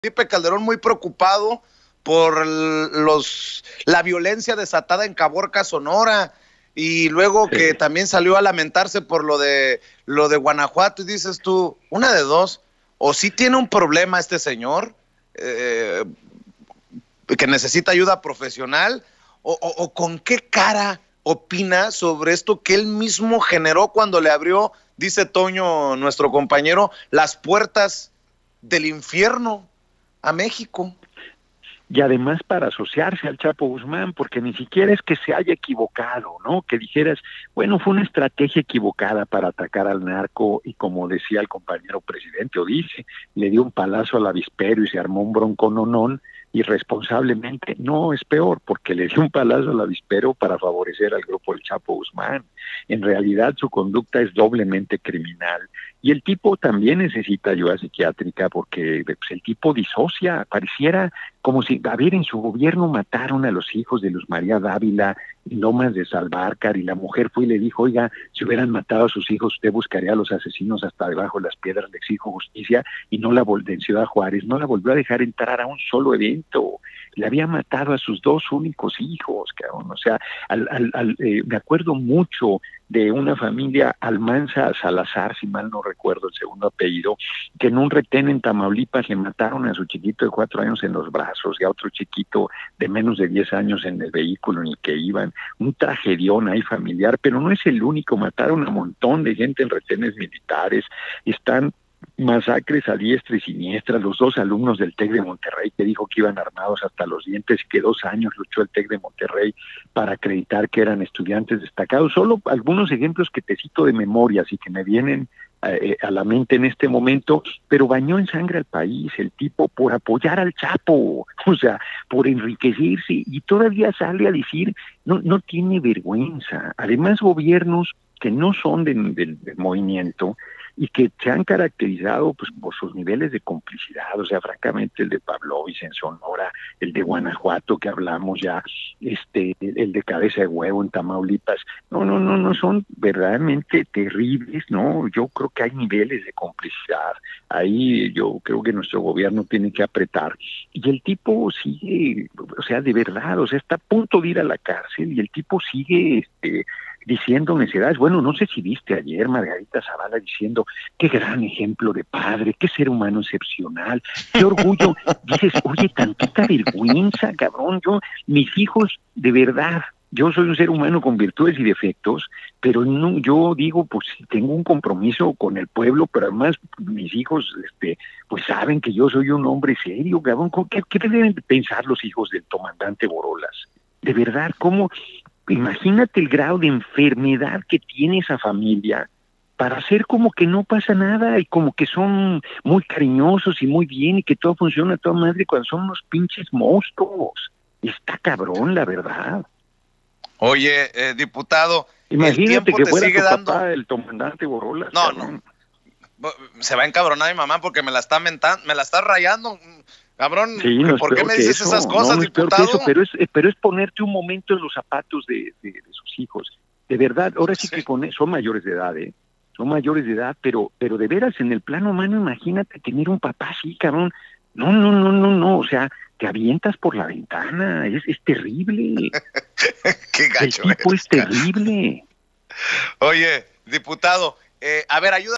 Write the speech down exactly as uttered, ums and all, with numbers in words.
Felipe Calderón muy preocupado por los la violencia desatada en Caborca, Sonora, y luego sí. que también salió a lamentarse por lo de lo de Guanajuato, y dices tú, una de dos, o sí tiene un problema este señor, eh, que necesita ayuda profesional, o, o, o con qué cara opina sobre esto que él mismo generó cuando le abrió, dice Toño, nuestro compañero, las puertas del infierno a México. Y además para asociarse al Chapo Guzmán, porque ni siquiera es que se haya equivocado, ¿no? Que dijeras, bueno, fue una estrategia equivocada para atacar al narco, y como decía el compañero presidente, o dice, le dio un palazo al avispero y se armó un broncononón, irresponsablemente. No, es peor, porque le dio un palazo al avispero para favorecer al grupo del Chapo Guzmán. En realidad su conducta es doblemente criminal, y el tipo también necesita ayuda psiquiátrica, porque pues, el tipo disocia, pareciera como si, a ver, en su gobierno mataron a los hijos de Luz María Dávila en Lomas de Salvarcar, y la mujer fue y le dijo, oiga, si hubieran matado a sus hijos, usted buscaría a los asesinos hasta debajo de las piedras, le exijo justicia, y no la volvió, en Ciudad Juárez, no la volvió a dejar entrar a un solo evento. Le había matado a sus dos únicos hijos, cabrón. O sea, al, al, al, eh, me acuerdo mucho de una familia Almanza Salazar, si mal no recuerdo el segundo apellido, que en un retén en Tamaulipas le mataron a su chiquito de cuatro años en los brazos y a otro chiquito de menos de diez años en el vehículo en el que iban. Un tragedión ahí familiar, pero no es el único. Mataron a un montón de gente en retenes militares. Están masacres a diestra y siniestra. Los dos alumnos del TEC de Monterrey, que dijo que iban armados hasta los dientes, y que dos años luchó el TEC de Monterrey para acreditar que eran estudiantes destacados. Solo algunos ejemplos que te cito de memoria, así que me vienen eh, a la mente en este momento, pero bañó en sangre al país el tipo por apoyar al Chapo, o sea, por enriquecerse, y todavía sale a decir, no, no tiene vergüenza. Además, gobiernos que no son del, del, del movimiento, y que se han caracterizado pues por sus niveles de complicidad, o sea, francamente el de Pavlovich en Sonora, el de Guanajuato que hablamos ya, este, el de Cabeza de Huevo en Tamaulipas, no, no, no, no, son verdaderamente terribles, ¿no? Yo creo que hay niveles de complicidad, ahí yo creo que nuestro gobierno tiene que apretar, y el tipo sigue, o sea, de verdad, o sea, está a punto de ir a la cárcel, y el tipo sigue, este, diciendo necedades. Bueno, no sé si viste ayer Margarita Zavala diciendo, qué gran ejemplo de padre, qué ser humano excepcional, qué orgullo. Dices, oye, tantita vergüenza, cabrón. Yo, mis hijos, de verdad, yo soy un ser humano con virtudes y defectos, pero no, yo digo, pues tengo un compromiso con el pueblo, pero además mis hijos, este, pues saben que yo soy un hombre serio, cabrón. ¿Qué, qué deben pensar los hijos del comandante Borolas? De verdad, ¿cómo? Imagínate el grado de enfermedad que tiene esa familia para hacer como que no pasa nada, y como que son muy cariñosos y muy bien, y que todo funciona a toda madre, cuando son unos pinches monstruos. Está cabrón, la verdad. Oye, eh, diputado, imagínate que fuera tu dando... papá el comandante Borolas. No, cabrón. no. Se va a encabronar mi mamá porque me la está mentando, me la está rayando. Cabrón, sí, no ¿por qué me dices eso, esas cosas, no, no diputado? Es eso, pero, es, pero es ponerte un momento en los zapatos de, de, de sus hijos. De verdad, ahora sí, sí que con, son mayores de edad, ¿eh? Son mayores de edad, pero pero de veras, en el plano humano, imagínate tener un papá así, cabrón. No, no, no, no, no, o sea, te avientas por la ventana, es, es terrible. Qué gacho el tipo eres, es terrible. Oye, diputado, eh, a ver, ayuda.